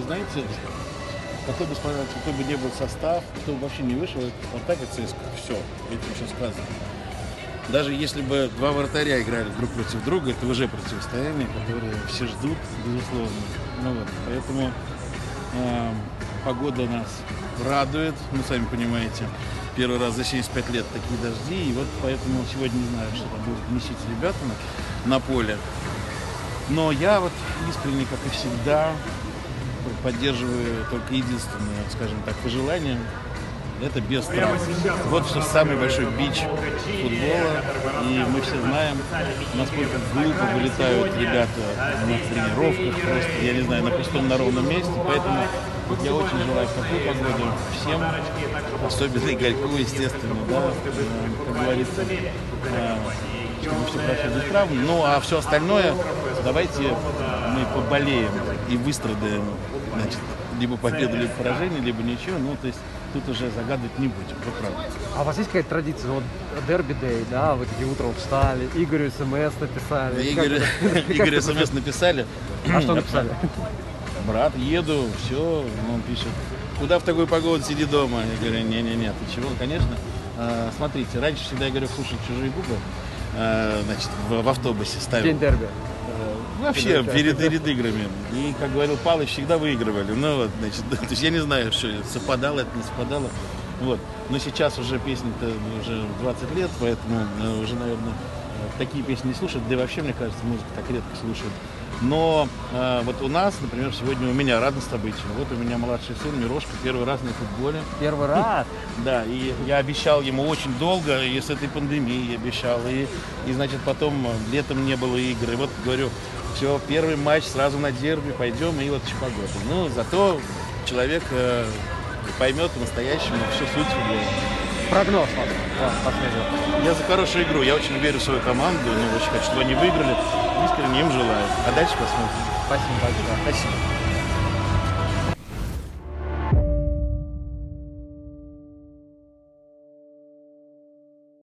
знаете, какой бы ни был состав, кто бы вообще не вышел, вот так и ЦСКА. Все, этим все сказано. Даже если бы два вратаря играли друг против друга, это уже противостояние, которое все ждут, безусловно. Ну вот, поэтому погода нас радует, ну, сами понимаете, первый раз за 75 лет такие дожди, и вот поэтому сегодня не знаю, что там будут месить ребята на поле. Но я вот искренне, как и всегда, поддерживаю только единственное, скажем так, пожелание. Это без травм. Вот что самый большой бич футбола. И мы все знаем, насколько глупо вылетают ребята на тренировках, просто, я не знаю, на пустом, на ровном месте. Поэтому вот я очень желаю в такую погоду всем, особенно Игорьку, естественно, да, как говорится, чтобы все прошло без травм. Ну, а все остальное давайте мы поболеем и выстрадаем, значит, либо победу, либо поражение, либо ничего. Ну, то есть тут уже загадывать не будем, вы правы. А у вас есть какая-то традиция? Вот дерби-дэй, да, вы такие утром встали, Игорю смс написали. Игорю смс написали. А что написали? Брат, еду, все, он пишет. Куда в такую погоду, сиди дома? Я говорю, не-не-не, ты чего? Конечно. Смотрите, раньше всегда, я говорю, слушать чужие губы, значит, в автобусе ставил. День дерби. Вообще, перед играми. И, как говорил Палыч, всегда выигрывали. Ну, вот, значит, то есть я не знаю, что совпадало, это не совпадало. Вот. Но сейчас уже песни-то уже 20 лет, поэтому уже, наверное, такие песни не слушают. Да и вообще, мне кажется, музыку так редко слушают. Но вот у нас, например, сегодня у меня радостное событие. Вот у меня младший сын Мирошка первый раз на футболе. Первый раз? Да, и я обещал ему очень долго, и с этой пандемией обещал, и значит, потом летом не было игр. И вот говорю, все, первый матч сразу на дерби, пойдем, и вот еще погода. Ну, зато человек поймет по-настоящему всю суть футбола. Прогноз вас последний. Я за хорошую игру, я очень верю в свою команду, очень хочу, чтобы они выиграли. Искренне им желаю. А дальше посмотрим. Спасибо большое. Спасибо.